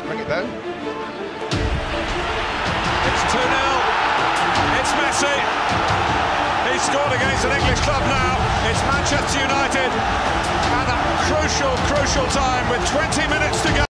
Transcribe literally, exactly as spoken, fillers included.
bring it down. It's two nil. It's Messi. He scored against an English club now. It's Manchester United at a crucial, crucial time with twenty minutes to go.